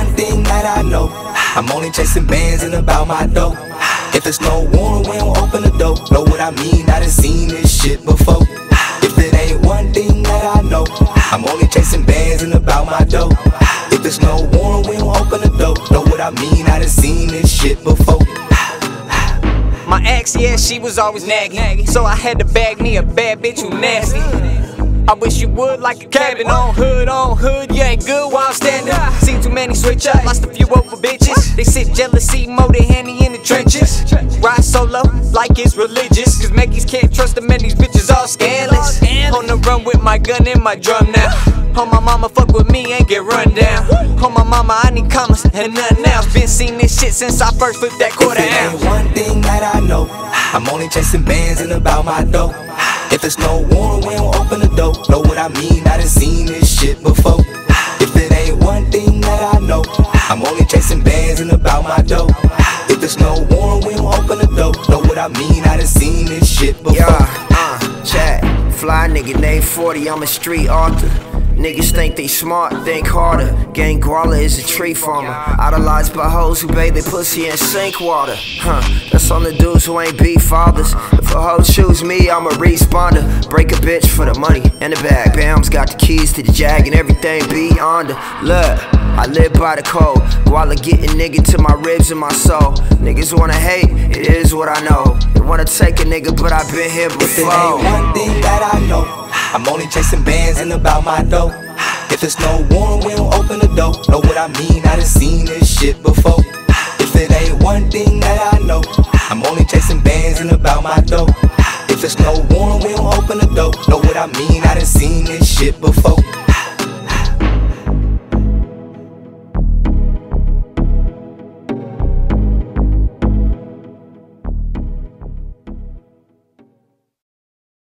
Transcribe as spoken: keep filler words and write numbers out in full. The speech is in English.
one thing that I know, I'm only chasing bands and about my dough. If it's no warrant, we don't open the door. Know what I mean? I done seen this shit before. If it ain't one thing that I know, I'm only chasing bands and about my dough. If there's no warrant, we don't open the door. Know what I mean? I done seen this shit before. My ex, yeah, she was always nagging, so I had to bag me a bad bitch who nasty. I wish you would like a cabin on hood, on hood. You ain't good while I'm standing. Seen too many switch up, lost a few over bitches. They sip jealousy, more than handy in the trenches. Ride solo like it's religious, cause Mackies can't trust them and these bitches all scandalous. On the run with my gun and my drum now. On my mama, fuck with me and get run down. On my mama, I need commas and nothing else. Been seeing this shit since I first flipped that quarter ounce. If it ounce. ain't one thing that I know, I'm only chasing bands and about my dough. If there's no warrant, we don't open the door. Know what I mean? I done seen this shit before. If it ain't one thing that I know, I'm only chasing bands and about my dough. If there's no warrant, we don't open the door. Know what I mean? I done seen this shit before. Yeah, uh, chat, fly nigga, name forty, I'm a street author. Niggas think they smart, think harder. Gang Guala is a tree farmer. Idolized by hoes who bathe their pussy in sink water. Huh, that's on the dudes who ain't be fathers. If a hoe choose me, I'm a responder. Break a bitch for the money and the bag. Bams got the keys to the Jag and everything beyond her. Look, I live by the code. Guala getting nigga to my ribs and my soul. Niggas wanna hate, it is what I know. They wanna take a nigga, but I've been here before. If it ain't one thing that I know, I'm only chasing bands and about my dough. If there's no warrant, we don't open the door. Know what I mean? I done seen this shit before. If it ain't one thing that I know, I'm only chasing bands and about my dough. If there's no warrant, we don't open the door. Know what I mean? I done seen this shit before.